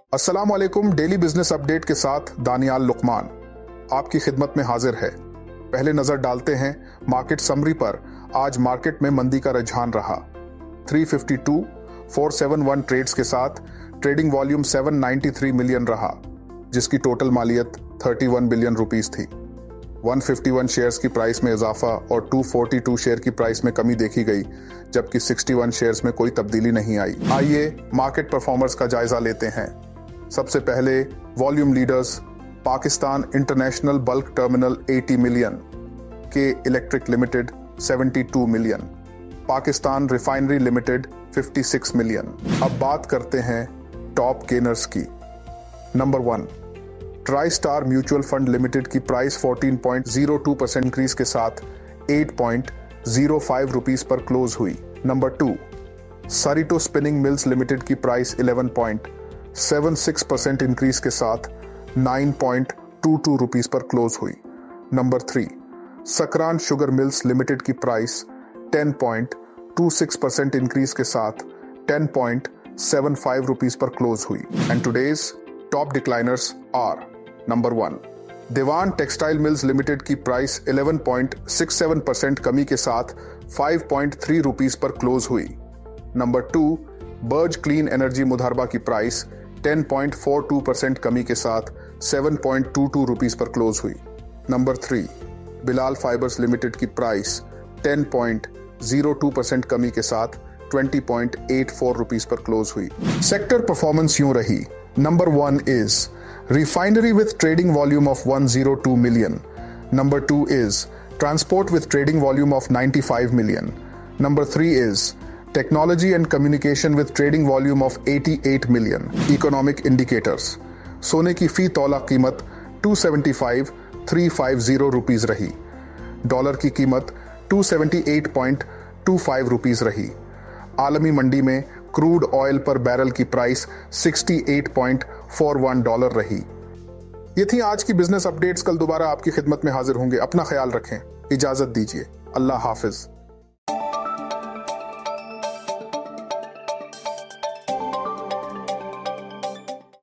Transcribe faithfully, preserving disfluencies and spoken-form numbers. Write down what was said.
अस्सलाम वालेकुम। Daily business update के साथ दानियाल लुकमान आपकी खिदमत में हाजिर है। पहले नजर डालते हैं मार्केट समरी पर। आज मार्केट में मंदी का रुझान रहा। तीन सौ बावन, चार सौ इकहत्तर ट्रेड्स के साथ ट्रेडिंग वॉल्यूम सात सौ तिरानवे मिलियन रहा, जिसकी टोटल मालियत इकतीस बिलियन रुपीस थी। एक सौ इक्यावन शेयर्स की प्राइस में इजाफा और दो सौ बयालीस शेयर की प्राइस में कमी देखी गई, जबकि इकसठ शेयर्स में कोई तब्दीली नहीं आई। आइए मार्केट परफॉर्मर्स का जायजा लेते हैं। सबसे पहले volume leaders Pakistan International Bulk Terminal अस्सी मिलियन, के इलेक्ट्रिक लिमिटेड बहत्तर मिलियन, पाकिस्तान रिफाइनरी लिमिटेड छप्पन मिलियन। अब बात करते हैं टॉप गेनर्स की। Number one, Tri Star Mutual Fund Limited की प्राइस चौदह पॉइंट शून्य दो परसेंट इंक्रीज के साथ आठ पॉइंट शून्य पाँच रुपीस पर क्लोज हुई। नंबर टू, सरिटो स्पिनिंग मिल्स लिमिटेड की प्राइस ग्यारह पॉइंट सात छह परसेंट इंक्रीज के साथ नौ पॉइंट दो दो रुपीस पर क्लोज हुई। Number three, Sakrand sugar mills limited की प्राइस दस पॉइंट दो छह परसेंट इंक्रीज के साथ दस पॉइंट सात पाँच रुपीस पर क्लोज हुई। And today's top decliners are: number one, Dewan textile mills limited की प्राइस ग्यारह पॉइंट छह सात परसेंट कमी के साथ पाँच पॉइंट तीन रुपीस पर क्लोज हुई। Number two, Burj clean energy मुधारबा की प्राइस दस पॉइंट चार दो परसेंट कमी के साथ सात पॉइंट दो दो रुपीस पर क्लोज हुई। Number three, Bilal fibres limited की प्राइस दस पॉइंट शून्य दो परसेंट कमी के साथ बीस पॉइंट आठ चार रुपीस पर क्लोज हुई। सेक्टर परफॉर्मेंस यूं रही। Number one is refinery with trading volume of one hundred two million. Number two is transport with trading volume of ninety-five million. Number three is technology and communication with trading volume of eighty-eight million. Economic indicators: सोने की फी तौला कीमत दो सौ पचहत्तर point तीन पाँच शून्य रुपीस रही। डॉलर की कीमत दो सौ अठहत्तर पॉइंट दो पाँच रुपीस रही। आलमी मंडी में क्रूड ऑयल पर बैरल की प्राइस अड़सठ पॉइंट चार एक डॉलर रही। ये थी आज की बिजनेस अपडेट्स। कल दोबारा आपकी खिदमत में हाजिर होंगे। अपना ख्याल रखें। इजाजत दीजिए। अल्लाह हाफिज।